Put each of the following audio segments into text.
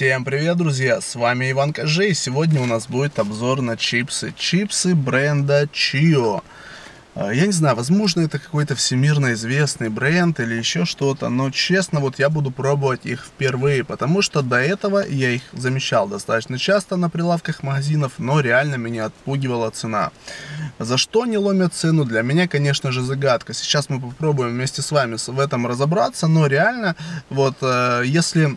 Всем привет, друзья, с вами Иван Кожей, и сегодня у нас будет обзор на чипсы бренда Chio. Я не знаю, возможно это какой-то всемирно известный бренд или еще что-то, но честно, вот я буду пробовать их впервые, потому что до этого я их замечал достаточно часто на прилавках магазинов, но реально меня отпугивала цена. За что они ломят цену, для меня, конечно же, загадка. Сейчас мы попробуем вместе с вами в этом разобраться, но реально, вот если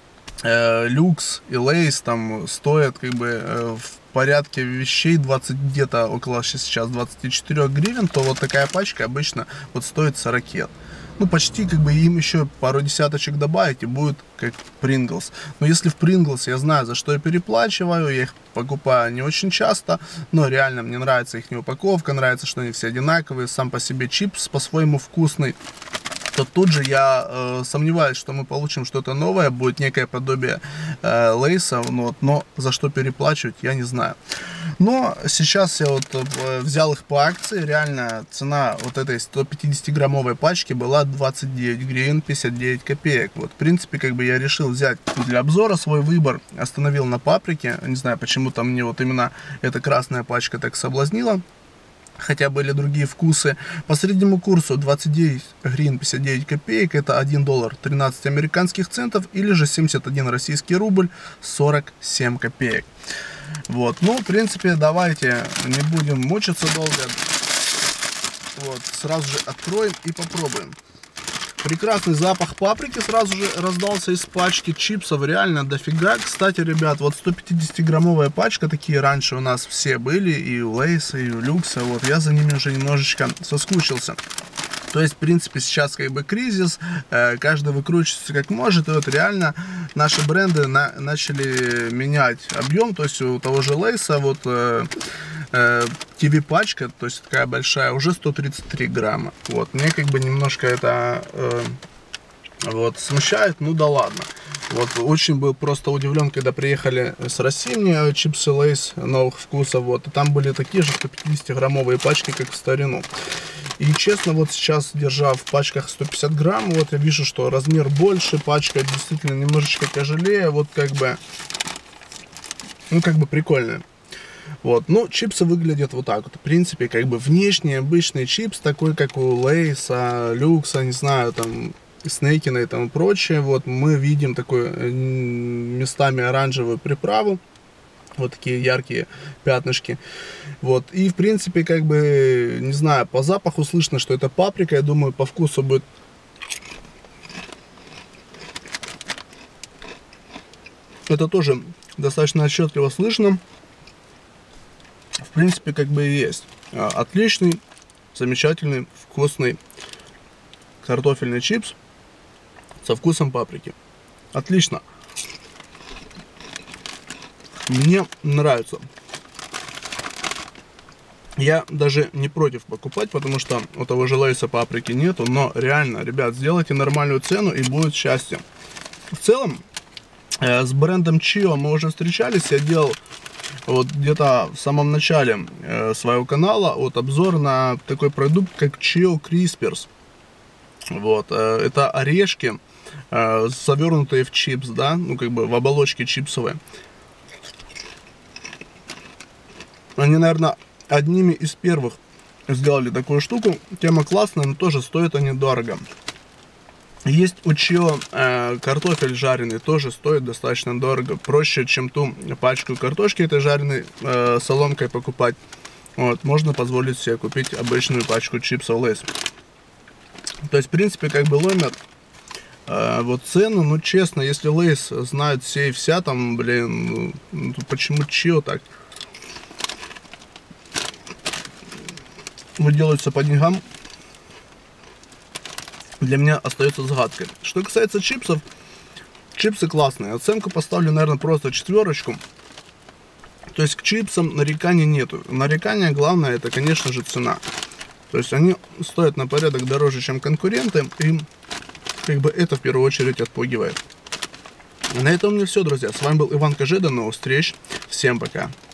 люкс и лейс там стоят как бы в порядке вещей 20, где-то около сейчас 24 гривен, то вот такая пачка обычно вот стоит 40. Ну, почти как бы им еще пару десяточек добавить и будет как Pringles. Но если в Pringles я знаю, за что я переплачиваю, я их покупаю не очень часто, но реально мне нравится их упаковка, нравится, что они все одинаковые, сам по себе чипс по-своему вкусный, то тут же я сомневаюсь, что мы получим что-то новое, будет некое подобие лейса, но за что переплачивать, я не знаю. Но сейчас я вот взял их по акции, реально цена вот этой 150-граммовой пачки была 29 гривен 59 копеек. Вот, в принципе, как бы я решил взять для обзора свой выбор, остановил на паприке, не знаю, почему-то мне вот именно эта красная пачка так соблазнила. Хотя были другие вкусы. По среднему курсу 29 гривен 59 копеек, это 1 доллар 13 американских центов, или же 71 российский рубль 47 копеек. Вот, ну, в принципе, давайте не будем мучиться долго. Вот, сразу же откроем и попробуем. Прекрасный запах паприки сразу же раздался из пачки, чипсов реально дофига. Кстати, ребят, вот 150-граммовая пачка, такие раньше у нас все были, и у Лейса, и у Люкса, вот я за ними уже немножечко соскучился. То есть, в принципе, сейчас как бы кризис, каждый выкручивается как может, и вот реально наши бренды начали менять объем, то есть у того же Лейса, вот ТВ пачка, то есть такая большая, уже 133 грамма. Вот, мне как бы немножко это вот смущает, ну да ладно. Вот, очень был просто удивлен, когда приехали с России мне чипсы Лейс новых вкусов, вот, и там были такие же 150-граммовые пачки, как в старину. И честно, вот сейчас, держа в пачках 150 грамм, вот я вижу, что размер больше, пачка действительно немножечко тяжелее, вот как бы, ну как бы прикольно. Вот, ну, чипсы выглядят вот так вот. В принципе, как бы внешний обычный чипс, такой как у Лейса, Люкса, не знаю, там, Снейкина и тому прочее. Вот мы видим такую местами оранжевую приправу. Вот такие яркие пятнышки. Вот, и в принципе, как бы, не знаю, по запаху слышно, что это паприка. Я думаю, по вкусу будет... Это тоже достаточно отчетливо слышно. В принципе, как бы и есть. Отличный, замечательный, вкусный картофельный чипс со вкусом паприки. Отлично. Мне нравится. Я даже не против покупать, потому что у того же Лейса паприки нету. Но реально, ребят, сделайте нормальную цену и будет счастье. В целом, с брендом Chio мы уже встречались. Я делал вот где-то в самом начале своего канала вот обзор на такой продукт, как Chio Crispers. Вот, это орешки, завернутые в чипс, да, ну как бы в оболочке чипсовой. Они, наверное, одними из первых сделали такую штуку. Тема классная, но тоже стоят они дорого. Есть у Chio картофель жареный, тоже стоит достаточно дорого. Проще, чем ту пачку картошки этой жареной соломкой покупать. Вот, можно позволить себе купить обычную пачку чипсов Лейс. То есть, в принципе, как бы ломят вот цену. Но честно, если Лейс знают все и вся, там, блин, ну, почему Chio так выделываются по деньгам, для меня остается загадкой. Что касается чипсов, чипсы классные. Оценку поставлю, наверное, просто 4. То есть к чипсам нареканий нету. Нарекания главное, это, конечно же, цена. То есть они стоят на порядок дороже, чем конкуренты. И как бы это в первую очередь отпугивает. На этом у меня все, друзья. С вами был Иван Кожей. До новых встреч. Всем пока.